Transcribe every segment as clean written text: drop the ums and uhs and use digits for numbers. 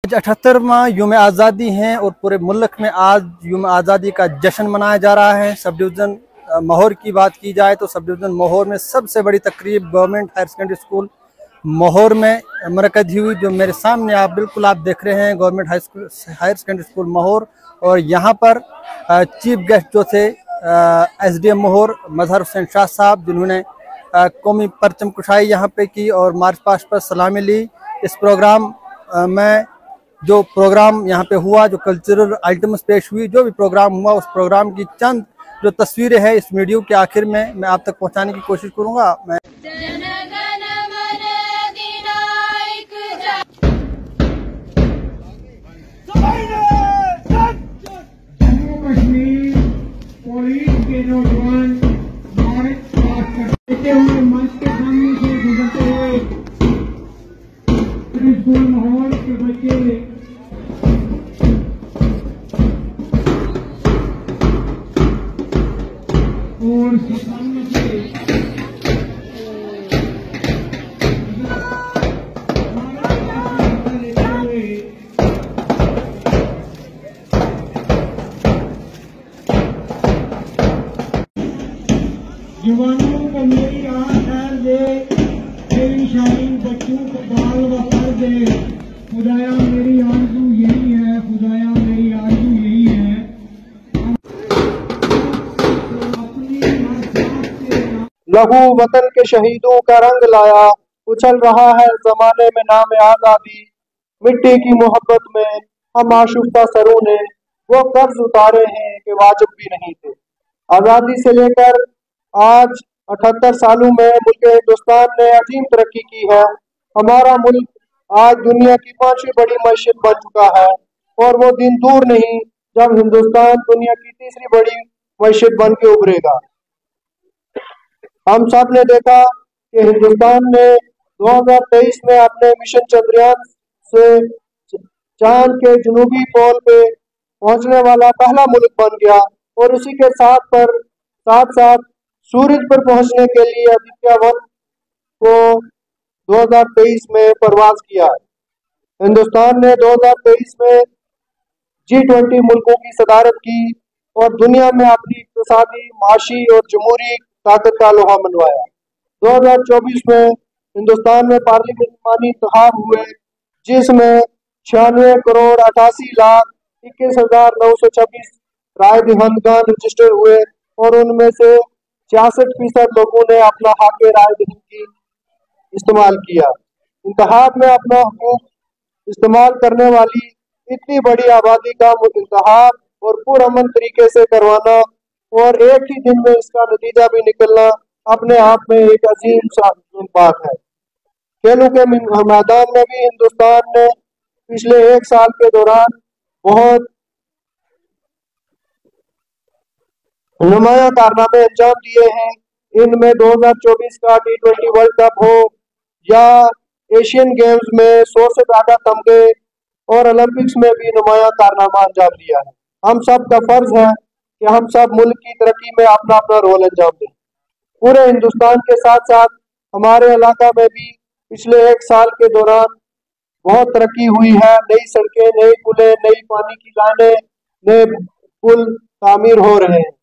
आज 78वां यूम आज़ादी है और पूरे मुल्क में आज यूम आज़ादी का जश्न मनाया जा रहा है। सब डिवीज़न माहौर की बात की जाए तो सब डिवीज़न माहौर में सबसे बड़ी तकरीब government higher secondary school Mahore में मुनक़द हुई। जो मेरे सामने आप बिल्कुल आप देख रहे हैं government higher secondary school Mahore, और यहाँ पर चीफ गेस्ट जो थे SDM माहौर मजहर हुसैन शाह साहब, जिन्होंने कौमी परचम कुशाई यहाँ पे की और मार्च पास्ट पर सलामी ली। इस प्रोग्राम में जो प्रोग्राम यहाँ पे हुआ, जो कल्चरल आइटम्स पेश हुई, जो भी प्रोग्राम हुआ, उस प्रोग्राम की चंद जो तस्वीरें हैं इस वीडियो के आखिर में मैं आप तक पहुँचाने की कोशिश करूँगा। मैं के नौजवान मार्च पास करते हुए मंच के सामने से गुजरते हुए स्कूल माहौल के बच्चे और सामने से जवानों को मेरी राह खैर दे, मेरी शाहीन बच्चों को बाल वफर दे। खुदाया मेरी आरज़ू यही है, खुदाया मेरी आरज़ू यही है। लहू वतन के शहीदों का रंग लाया, उछल रहा है जमाने में नाम आजादी। मिट्टी की मोहब्बत में हम आशुफ्ता सरों ने वो कर्ज उतारे हैं कि वाजिब भी नहीं थे। आजादी से लेकर आज 78 सालों में मुल्क हिंदुस्तान ने अजीम तरक्की की है। हमारा मुल्क आज दुनिया की 5वीं बड़ी मईशत बन चुका है और वो दिन दूर नहीं जब हिंदुस्तान दुनिया की 3री बड़ी मईशत बन के उभरेगा। हम सब ने देखा कि हिंदुस्तान ने 2023 में अपने मिशन चंद्रयान से चांद के जनूबी पोल पे पहुंचने वाला पहला मुल्क बन गया और उसी के साथ साथ सूरज पर पहुंचने के लिए आदित्य-1 को 2023 में परवाज किया। हिंदुस्तान ने 2023 में G20 मुल्कों की सदारत की और दुनिया में अपनी इक़्तिसादी, माशी और जमहूरी ताकत का लोहा मनवाया। 2024 में हिंदुस्तान में पार्लियामानी इंतखाब हुए, जिसमें 96 करोड़ 88 लाख 21,926 राय दहिंदगान रजिस्टर हुए और उनमें से 66% लोगों ने अपना हक राय दहिंदगी इस्तेमाल किया। इंतखाब में अपना हकूक इस्तेमाल करने वाली इतनी बड़ी आबादी का इंतखाब और पुरअमन तरीके से करवाना और एक ही दिन में इसका नतीजा भी निकलना अपने आप में एक अजीम बात है। खेलों के मैदान में भी हिंदुस्तान ने पिछले 1 साल के दौरान बहुत नुमाया कारनामे अंजाम दिए हैं। इनमें 2024 का T20 वर्ल्ड कप हो या एशियन गेम्स में 100 से ज्यादा तमगे और ओलंपिक्स में भी नुमाया कारनामा अंजाम दिया है। हम सब का फर्ज है कि हम सब मुल्क की तरक्की में अपना अपना रोल अंजाम दें। पूरे हिंदुस्तान के साथ साथ हमारे इलाका में भी पिछले 1 साल के दौरान बहुत तरक्की हुई है। नई सड़कें, नई पुलें, नई पानी की लाइनें, नए पुल तामीर हो रहे हैं।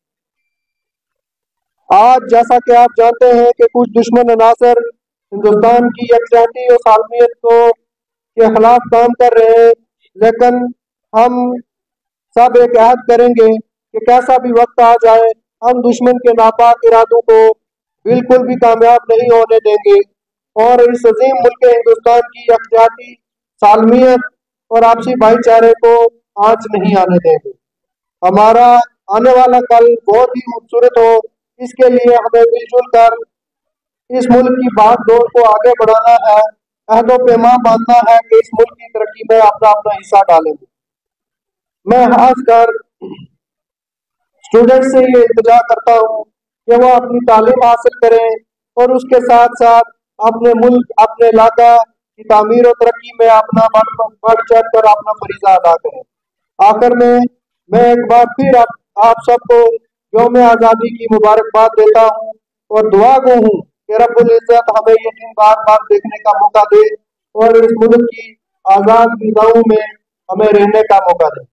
आज जैसा कि आप जानते हैं कि कुछ दुश्मन अनासर हिंदुस्तान की यकजहती और सालमियत के खिलाफ काम कर रहे हैं, लेकिन हम सब एक अहद करेंगे कि कैसा भी वक्त आ जाए हम दुश्मन के नापाक इरादों को बिल्कुल भी कामयाब नहीं होने देंगे और इस अजीम मुल्क हिंदुस्तान की यकजहती, सालमियत और आपसी भाईचारे को आंच नहीं आने देंगे। हमारा आने वाला कल बहुत ही खूबसूरत हो, इसके लिए हमें मिलजुल कर इस मुल्क की बागडोर को आगे बढ़ाना है, अहदो पैमान बांधना है कि इस मुल्क की तरक्की में अपना अपना हिस्सा डालेंगे। मैं खासकर स्टूडेंट से ये इल्तिजा करता हूँ कि वो अपनी तालीम हासिल करें और उसके साथ साथ अपने मुल्क, अपने इलाका की तामीर और तरक्की में अपना बढ़ चढ़ कर अपना फरीजा अदा करें। आखिर में मैं एक बार फिर आप सबको यौम आज़ादी की मुबारकबाद देता हूँ और दुआ गो हूँ कि रब्बुल इज्जत हमें ये दिन बार बार देखने का मौका दे और इस मुल्क की आजाद फिजाओं में हमें रहने का मौका दे।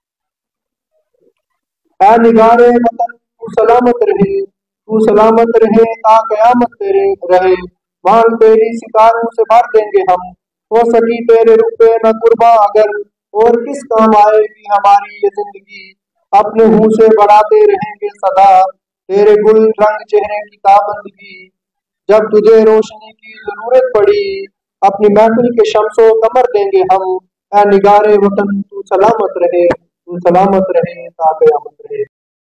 ऐ निगारे वतन तू सलामत रहे ता कयामत तेरे रहे। मांग तेरी सितारों से भर देंगे हम, हो सकी तेरे रुपए न कुर्बा अगर, और किस काम आएगी हमारी ये जिंदगी। अपने मुंह से बढ़ाते रहेंगे सदा तेरे गुल रंग चेहरे की ताबंदगी। जब तुझे रोशनी की जरूरत पड़ी अपनी महफिल के शम्सो कमर देंगे हम। ऐ निगारे वतन तू सलामत रहे ता कयामत रहे।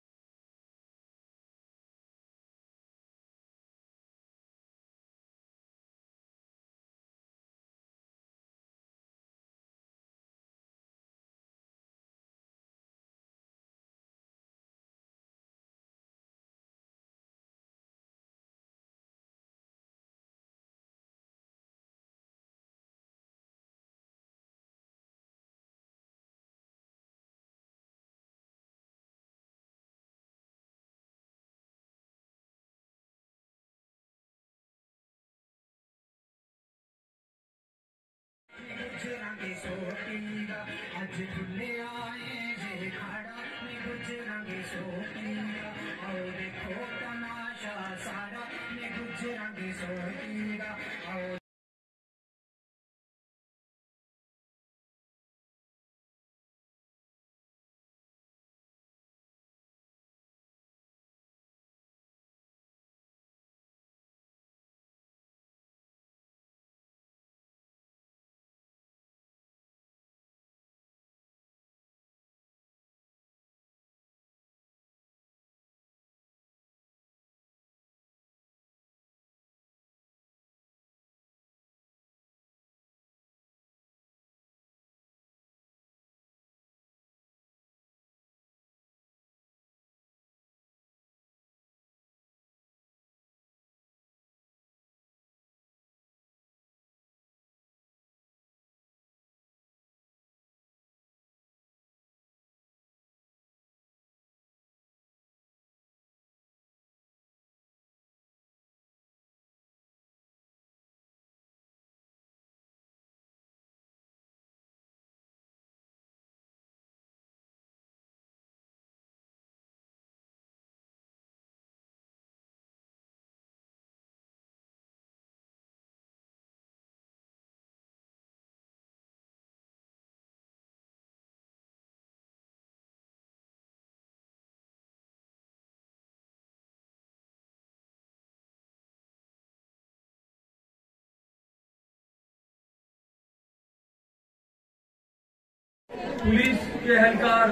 पुलिस के एहलकार,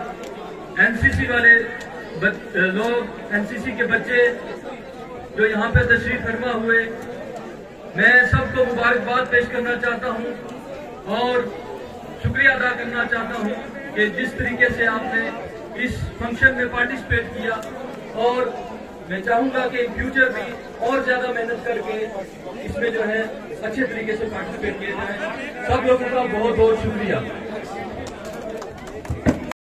एनसीसी वाले लोग, एनसीसी के बच्चे जो यहाँ पे तशरीफ फरमा हुए, मैं सबको मुबारकबाद पेश करना चाहता हूँ और शुक्रिया अदा करना चाहता हूँ कि जिस तरीके से आपने इस फंक्शन में पार्टिसिपेट किया, और मैं चाहूँगा कि फ्यूचर भी और ज्यादा मेहनत करके इसमें जो है अच्छे तरीके से पार्टिसिपेट किया जाए। सब लोगों का बहुत बहुत शुक्रिया।